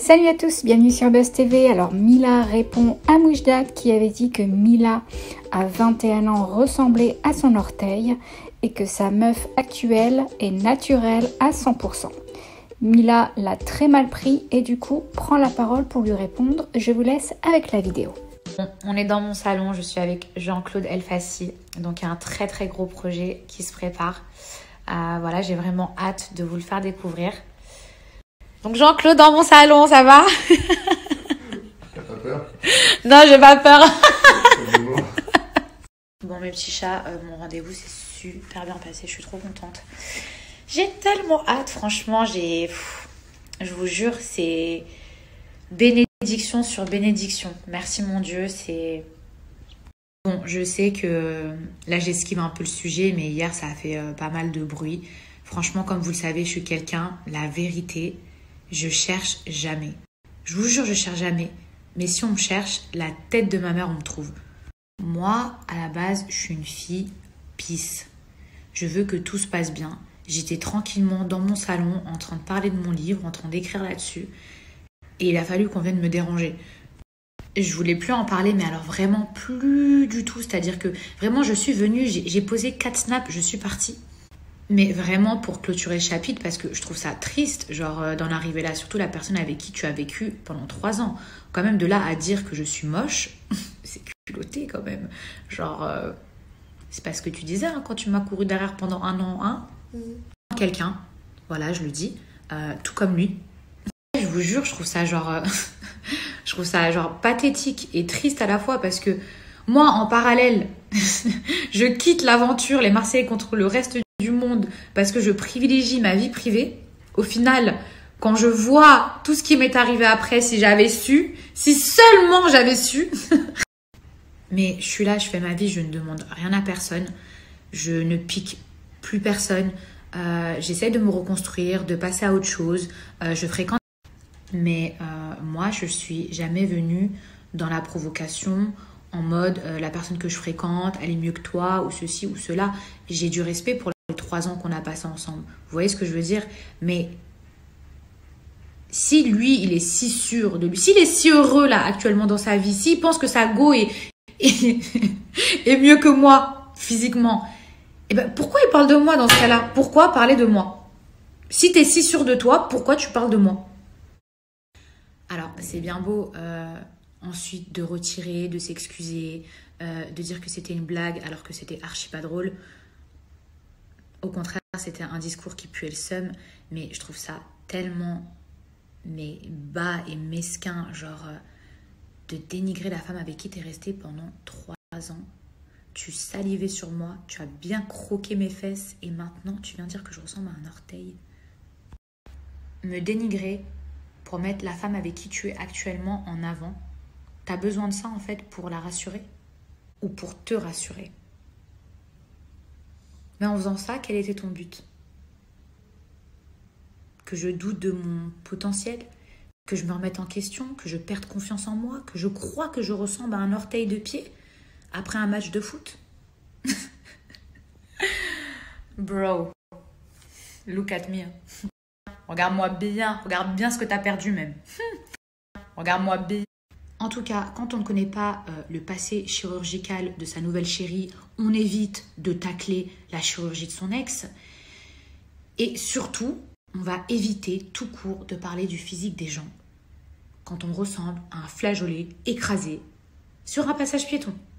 Salut à tous, bienvenue sur Buzz TV. Alors Mila répond à Moujdat qui avait dit que Mila à 21 ans ressemblait à son orteil et que sa meuf actuelle est naturelle à 100%. Mila l'a très mal pris et du coup prend la parole pour lui répondre. Je vous laisse avec la vidéo. On est dans mon salon, je suis avec Jean-Claude Elfassi. Donc il y a un très gros projet qui se prépare. Voilà, j'ai vraiment hâte de vous le faire découvrir. Donc Jean-Claude dans mon salon, ça va? T'as pas peur? Non, j'ai pas peur. Bon mes petits chats, mon rendez-vous s'est super bien passé, je suis trop contente. J'ai tellement hâte, franchement, je vous jure, c'est bénédiction sur bénédiction. Merci mon Dieu, c'est... Bon, je sais que là j'esquive un peu le sujet, mais hier ça a fait pas mal de bruit. Franchement, comme vous le savez, je suis quelqu'un, la vérité, je cherche jamais. Je vous jure, je cherche jamais. Mais si on me cherche, la tête de ma mère, on me trouve. Moi, à la base, je suis une fille peace. Je veux que tout se passe bien. J'étais tranquillement dans mon salon, en train de parler de mon livre, en train d'écrire là-dessus. Et il a fallu qu'on vienne me déranger. Je voulais plus en parler, mais alors vraiment plus du tout. C'est-à-dire que vraiment, je suis venue, j'ai posé 4 snaps, je suis partie. Mais vraiment pour clôturer le chapitre, parce que je trouve ça triste, genre d'en arriver là. Surtout la personne avec qui tu as vécu pendant 3 ans. Quand même de là à dire que je suis moche, c'est culotté quand même. Genre, c'est pas ce que tu disais hein, quand tu m'as couru derrière pendant 1 an. Hein Quelqu'un, voilà, je le dis, tout comme lui. Je vous jure, je trouve ça genre... je trouve ça genre pathétique et triste à la fois parce que moi, en parallèle, je quitte l'aventure, les Marseillais contre le reste du monde parce que je privilégie ma vie privée. Au final, quand je vois tout ce qui m'est arrivé après, si j'avais su, si seulement j'avais su. Mais je suis là, je fais ma vie, je ne demande rien à personne. Je ne pique plus personne. J'essaie de me reconstruire, de passer à autre chose. Je fréquente. Mais moi, je suis jamais venue dans la provocation en mode la personne que je fréquente, elle est mieux que toi ou ceci ou cela. J'ai du respect pour les 3 ans qu'on a passé ensemble. Vous voyez ce que je veux dire? Mais si lui, il est si sûr de lui, s'il est si heureux là actuellement dans sa vie, s'il pense que sa go est mieux que moi physiquement, eh ben, pourquoi il parle de moi dans ce cas-là? Pourquoi parler de moi? Si tu es si sûr de toi, pourquoi tu parles de moi? Alors, c'est bien beau ensuite de retirer, de s'excuser, de dire que c'était une blague alors que c'était archi pas drôle. Au contraire, c'était un discours qui puait le seum, mais je trouve ça tellement bas et mesquin, genre de dénigrer la femme avec qui tu es resté pendant 3 ans. Tu salivais sur moi, tu as bien croqué mes fesses et maintenant tu viens dire que je ressemble à un orteil. Me dénigrer pour mettre la femme avec qui tu es actuellement en avant, t'as besoin de ça en fait pour la rassurer ou pour te rassurer. Mais en faisant ça, quel était ton but? Que je doute de mon potentiel, que je me remette en question, que je perde confiance en moi, que je crois que je ressemble à un orteil de pied après un match de foot? Bro, look at me. Regarde-moi bien, regarde bien ce que tu as perdu même. Regarde-moi bien. En tout cas, quand on ne connaît pas le passé chirurgical de sa nouvelle chérie, on évite de tacler la chirurgie de son ex. Et surtout, on va éviter tout court de parler du physique des gens quand on ressemble à un flageolet écrasé sur un passage piéton.